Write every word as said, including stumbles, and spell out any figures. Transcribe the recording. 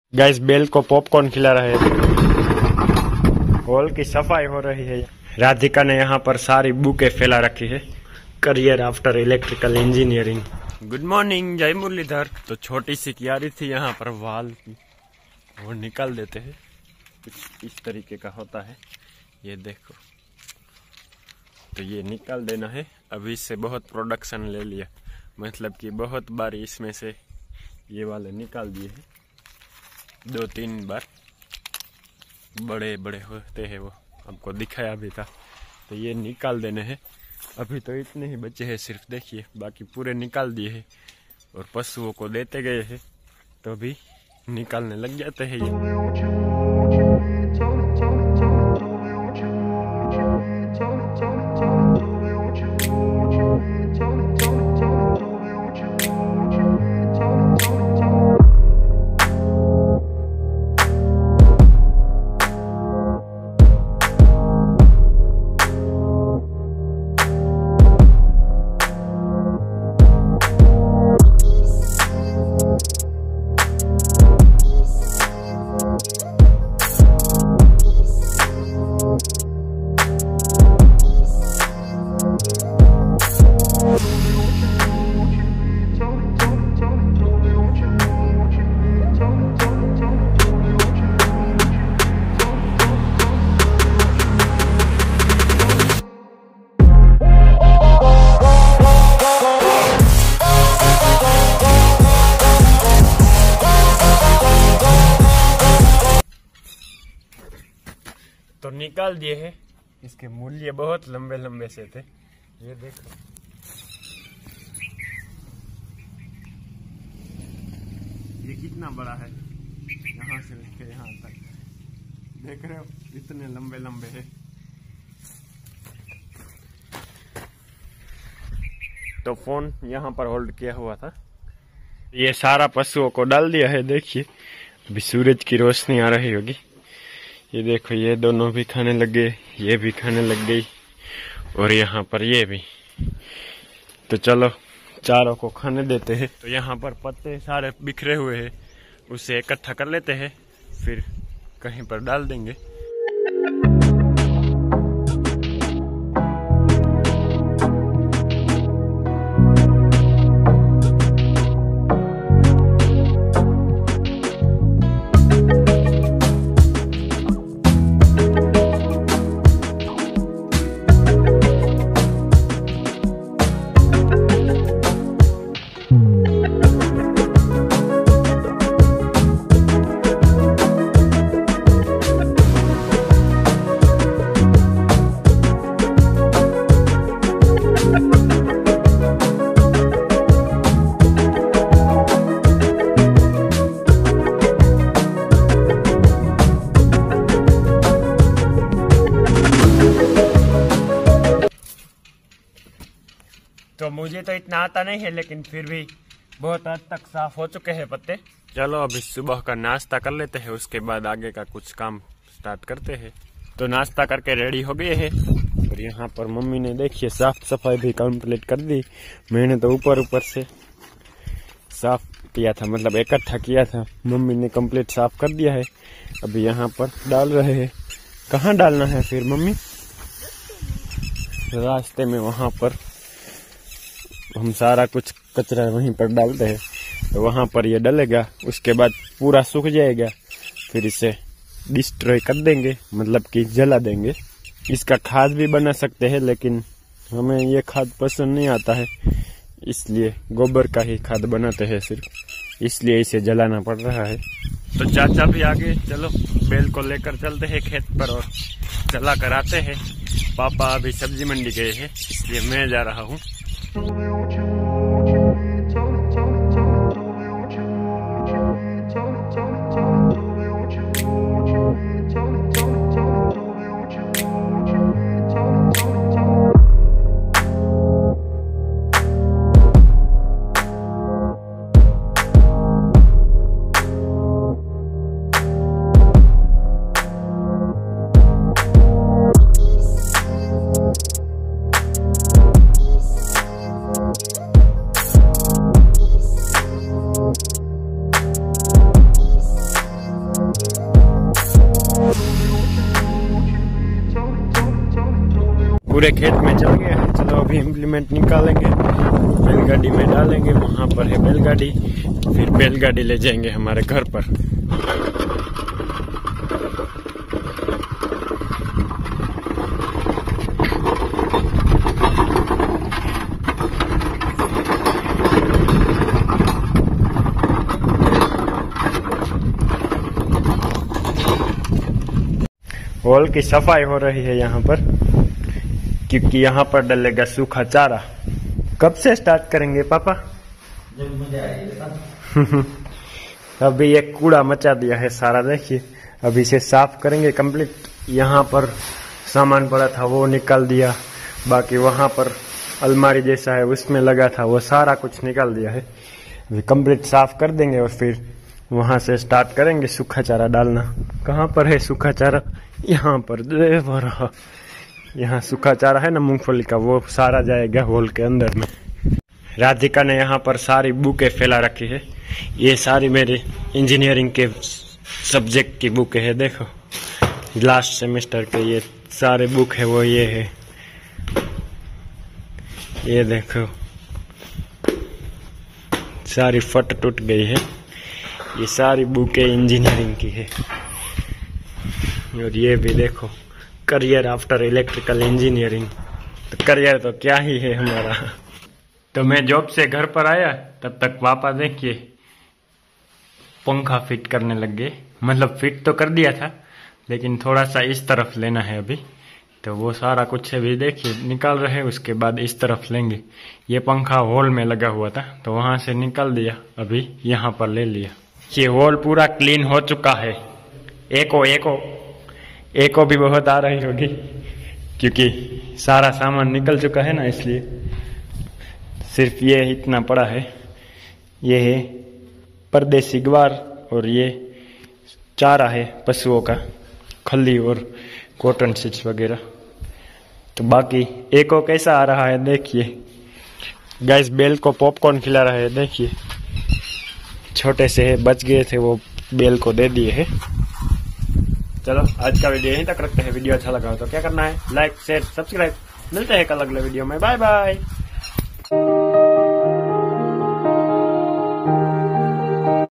Gas bell को popcorn खिला रहे हैं। हॉल की सफाई हो रही है। राधिका ने यहाँ पर सारी बुकें फैला रखी है। Career after electrical engineering. Good morning, जय मुरलीधर। तो छोटी सी क्यारी थी यहाँ पर वाल की, वो निकाल देते हैं। कुछ इस तरीके का होता है, ये देखो। तो ये निकाल देना है। अभी इससे बहुत प्रोडक्शन ले लिया, मतलब कि बहुत बार इसमें से ये वाले निकाल दिए हैं, दो तीन बार। बड़े बड़े होते हैं वो, आपको दिखाया भी था। तो ये निकाल देने हैं। अभी तो इतने ही बचे हैं सिर्फ, देखिए, बाकी पूरे निकाल दिए हैं और पशुओं को देते गए हैं। तो अभी निकालने लग जाते हैं ये। तो निकाल दिए हैं। इसके मूल्य बहुत लंबे लंबे से थे, ये देखो। ये कितना बड़ा है, यहाँ से लेके यहाँ तक, देख रहे हो, इतने लंबे लंबे है। तो फोन यहाँ पर होल्ड किया हुआ था। ये सारा पशुओं को डाल दिया है। देखिए, अभी सूरज की रोशनी आ रही होगी। ये देखो, ये दोनों भी खाने लग गए, ये भी खाने लग गई, और यहाँ पर ये भी। तो चलो चारों को खाने देते हैं। तो यहाँ पर पत्ते सारे बिखरे हुए हैं, उसे इकट्ठा कर लेते हैं, फिर कहीं पर डाल देंगे। तो मुझे तो इतना आता नहीं है, लेकिन फिर भी बहुत हद तक साफ हो चुके हैं पत्ते। चलो अभी सुबह का नाश्ता कर लेते हैं, उसके बाद आगे का कुछ काम स्टार्ट करते हैं। तो नाश्ता करके रेडी हो गए हैं, और यहाँ पर मम्मी ने देखिए साफ सफाई भी कंप्लीट कर दी। मैंने तो ऊपर ऊपर से साफ किया था, मतलब इकट्ठा किया था, मम्मी ने कंप्लीट साफ कर दिया है। अभी यहाँ पर डाल रहे हैं। कहाँ डालना है फिर मम्मी? रास्ते में वहाँ पर हम सारा कुछ कचरा वहीं पर डालते हैं, तो वहाँ पर ये डलेगा। उसके बाद पूरा सूख जाएगा, फिर इसे डिस्ट्रॉय कर देंगे, मतलब कि जला देंगे। इसका खाद भी बना सकते हैं, लेकिन हमें ये खाद पसंद नहीं आता है, इसलिए गोबर का ही खाद बनाते हैं सिर्फ, इसलिए इसे जलाना पड़ रहा है। तो चाचा भी आगे, चलो बैल को लेकर चलते हैं खेत पर और चला कर आते हैं। पापा अभी सब्जी मंडी गए हैं, इसलिए मैं जा रहा हूँ। पूरे खेत में चल गए हैं। चलो अभी इम्प्लीमेंट निकालेंगे, बैलगाड़ी में डालेंगे, वहां पर है बैलगाड़ी, फिर बैलगाड़ी ले जाएंगे हमारे घर पर। हॉल की सफाई हो रही है यहाँ पर, क्योंकि यहाँ पर डलेगा सूखा चारा। कब से स्टार्ट करेंगे पापा? जब मजा आएगा। अभी ये कूड़ा मचा दिया है सारा, देखिए अभी इसे साफ करेंगे कंप्लीट। यहाँ पर सामान पड़ा था वो निकाल दिया, बाकी वहां पर अलमारी जैसा है उसमें लगा था वो सारा कुछ निकाल दिया है। अभी कंप्लीट साफ कर देंगे और फिर वहां से स्टार्ट करेंगे सूखा चारा डालना। कहाँ पर है सूखा चारा? यहाँ पर रहा, यहाँ सूखा चारा है ना मूंगफली का, वो सारा जाएगा होल के अंदर में। राधिका ने यहाँ पर सारी बुकें फैला रखी है। ये सारी मेरे इंजीनियरिंग के सब्जेक्ट की बुकें है, देखो लास्ट सेमेस्टर के ये सारे बुक है वो ये है, ये देखो सारी फट टूट गई है। ये सारी बुकें इंजीनियरिंग की है। और ये भी देखो करियर आफ्टर इलेक्ट्रिकल इंजीनियरिंग, तो करियर तो क्या ही है हमारा। तो मैं जॉब से घर पर आया तब तक पापा देखिए पंखा फिट करने लग गए। मतलब फिट तो कर दिया था लेकिन थोड़ा सा इस तरफ लेना है अभी, तो वो सारा कुछ अभी देखिए निकाल रहे हैं। उसके बाद इस तरफ लेंगे। ये पंखा हॉल में लगा हुआ था तो वहां से निकाल दिया, अभी यहाँ पर ले लिया। ये हॉल पूरा क्लीन हो चुका है। एको एको एको भी बहुत आ रही होगी क्योंकि सारा सामान निकल चुका है ना, इसलिए सिर्फ ये इतना पड़ा है। ये है परदेसी ग्वार और ये चारा है पशुओं का, खल्ली और कॉटन सीड्स वगैरह। तो बाकी एको कैसा आ रहा है देखिए। गैस बेल को पॉपकॉर्न खिला रहा है, देखिए छोटे से है, बच गए थे वो बेल को दे दिए है। चलो आज का वीडियो यहीं तक रखते हैं। वीडियो अच्छा लगा हो तो क्या करना है, लाइक शेयर सब्सक्राइब। मिलते हैं कल अगले वीडियो में, बाय बाय।